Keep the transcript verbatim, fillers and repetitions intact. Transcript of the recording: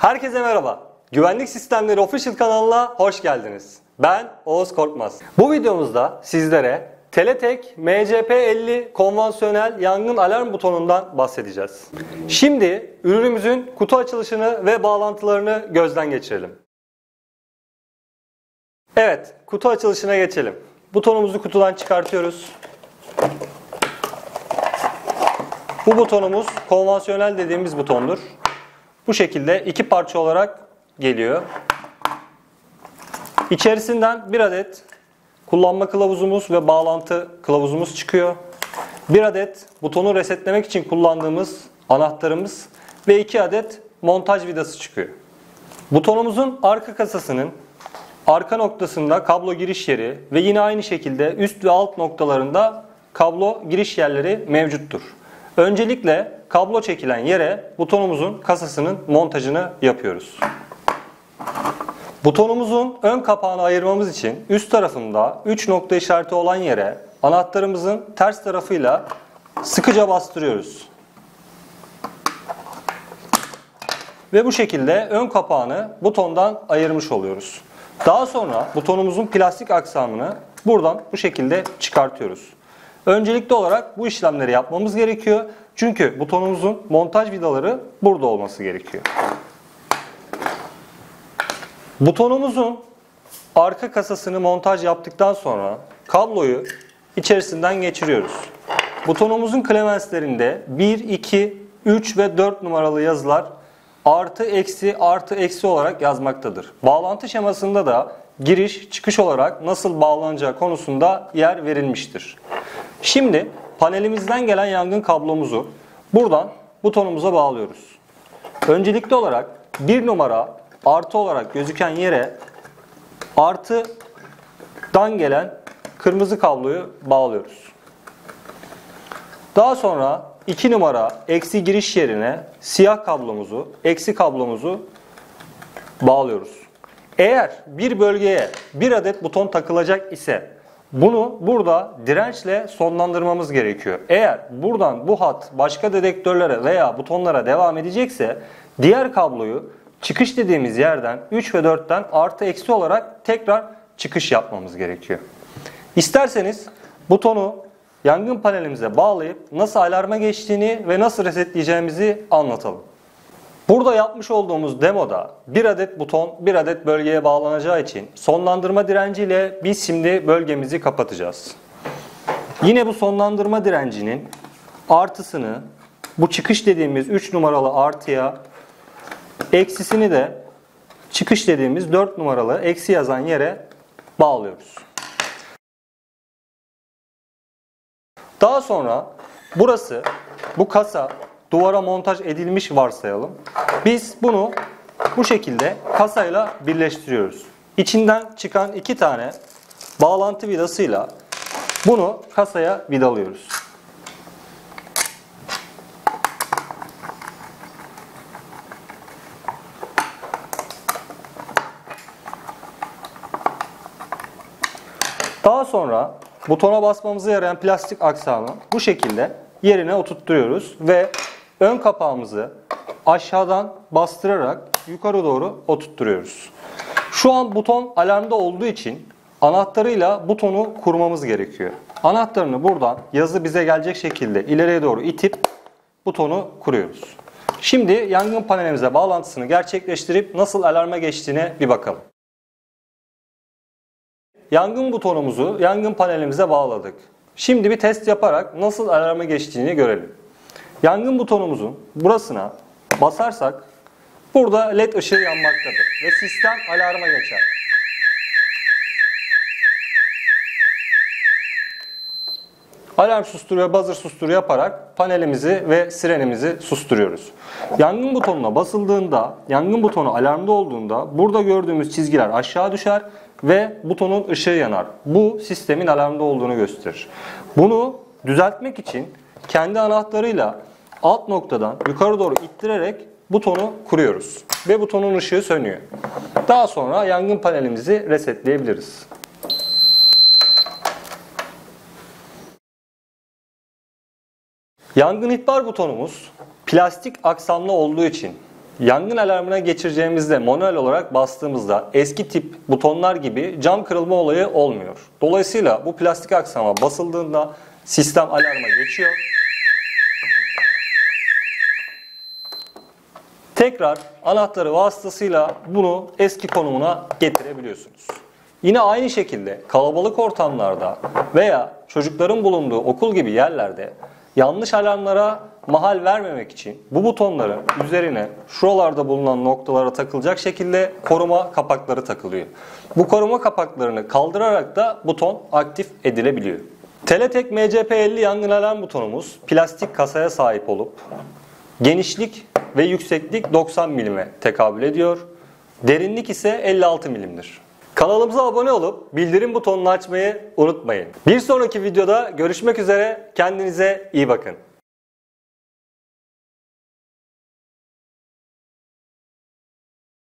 Herkese merhaba. Güvenlik Sistemleri Official kanalına hoş geldiniz. Ben Oğuz Korkmaz. Bu videomuzda sizlere Teletek M C P elli konvansiyonel yangın alarm butonundan bahsedeceğiz. Şimdi ürünümüzün kutu açılışını ve bağlantılarını gözden geçirelim. Evet, kutu açılışına geçelim. Butonumuzu kutudan çıkartıyoruz. Bu butonumuz konvansiyonel dediğimiz butondur. Bu şekilde iki parça olarak geliyor. İçerisinden bir adet kullanma kılavuzumuz ve bağlantı kılavuzumuz çıkıyor. Bir adet butonu resetlemek için kullandığımız anahtarımız ve iki adet montaj vidası çıkıyor. Butonumuzun arka kasasının arka noktasında kablo giriş yeri ve yine aynı şekilde üst ve alt noktalarında kablo giriş yerleri mevcuttur. Öncelikle kablo çekilen yere butonumuzun kasasının montajını yapıyoruz. Butonumuzun ön kapağını ayırmamız için üst tarafında üç nokta işareti olan yere anahtarımızın ters tarafıyla sıkıca bastırıyoruz. Ve bu şekilde ön kapağını butondan ayırmış oluyoruz. Daha sonra butonumuzun plastik aksamını buradan bu şekilde çıkartıyoruz. Öncelikli olarak bu işlemleri yapmamız gerekiyor. Çünkü butonumuzun montaj vidaları burada olması gerekiyor. Butonumuzun arka kasasını montaj yaptıktan sonra kabloyu içerisinden geçiriyoruz. Butonumuzun klemenslerinde bir, iki, üç ve dört numaralı yazılar artı eksi artı eksi olarak yazmaktadır. Bağlantı şemasında da giriş çıkış olarak nasıl bağlanacağı konusunda yer verilmiştir. Şimdi panelimizden gelen yangın kablomuzu buradan butonumuza bağlıyoruz. Öncelikli olarak bir numara artı olarak gözüken yere artıdan gelen kırmızı kabloyu bağlıyoruz. Daha sonra iki numara eksi giriş yerine siyah kablomuzu, eksi kablomuzu bağlıyoruz. Eğer bir bölgeye bir adet buton takılacak ise bunu burada dirençle sonlandırmamız gerekiyor. Eğer buradan bu hat başka dedektörlere veya butonlara devam edecekse diğer kabloyu çıkış dediğimiz yerden üç ve dörtten artı eksi olarak tekrar çıkış yapmamız gerekiyor. İsterseniz butonu yangın panelimize bağlayıp nasıl alarma geçtiğini ve nasıl resetleyeceğimizi anlatalım. Burada yapmış olduğumuz demoda bir adet buton bir adet bölgeye bağlanacağı için sonlandırma direnciyle biz şimdi bölgemizi kapatacağız. Yine bu sonlandırma direncinin artısını bu çıkış dediğimiz üç numaralı artıya, eksisini de çıkış dediğimiz dört numaralı eksi yazan yere bağlıyoruz. Daha sonra burası, bu kasa duvara montaj edilmiş varsayalım. Biz bunu bu şekilde kasayla birleştiriyoruz. İçinden çıkan iki tane bağlantı vidasıyla bunu kasaya vidalıyoruz. Daha sonra butona basmamıza yarayan plastik aksamı bu şekilde yerine oturtturuyoruz ve ön kapağımızı aşağıdan bastırarak yukarı doğru oturtturuyoruz. Şu an buton alarmda olduğu için anahtarıyla butonu kurmamız gerekiyor. Anahtarını buradan yazı bize gelecek şekilde ileriye doğru itip butonu kuruyoruz. Şimdi yangın panelimize bağlantısını gerçekleştirip nasıl alarma geçtiğine bir bakalım. Yangın butonumuzu yangın panelimize bağladık. Şimdi bir test yaparak nasıl alarma geçtiğini görelim. Yangın butonumuzun burasına basarsak burada led ışığı yanmaktadır ve sistem alarma geçer. Alarm susturu ve buzzer susturu yaparak panelimizi ve sirenimizi susturuyoruz. Yangın butonuna basıldığında, yangın butonu alarmda olduğunda burada gördüğümüz çizgiler aşağı düşer ve butonun ışığı yanar. Bu sistemin alarmda olduğunu gösterir. Bunu düzeltmek için kendi anahtarıyla alt noktadan yukarı doğru ittirerek butonu kuruyoruz ve butonun ışığı sönüyor. Daha sonra yangın panelimizi resetleyebiliriz. Yangın ihbar butonumuz plastik aksamlı olduğu için Yangın alarmına geçireceğimizde manuel olarak bastığımızda eski tip butonlar gibi cam kırılma olayı olmuyor. Dolayısıyla bu plastik aksama basıldığında sistem alarma geçiyor. Tekrar anahtarı vasıtasıyla bunu eski konumuna getirebiliyorsunuz. Yine aynı şekilde kalabalık ortamlarda veya çocukların bulunduğu okul gibi yerlerde yanlış alarmlara mahal vermemek için bu butonların üzerine şuralarda bulunan noktalara takılacak şekilde koruma kapakları takılıyor. Bu koruma kapaklarını kaldırarak da buton aktif edilebiliyor. Teletek M C P elli yangın alarm butonumuz plastik kasaya sahip olup genişlik ve yükseklik doksan milime tekabül ediyor. Derinlik ise elli altı milimdir. Kanalımıza abone olup bildirim butonunu açmayı unutmayın. Bir sonraki videoda görüşmek üzere. Kendinize iyi bakın.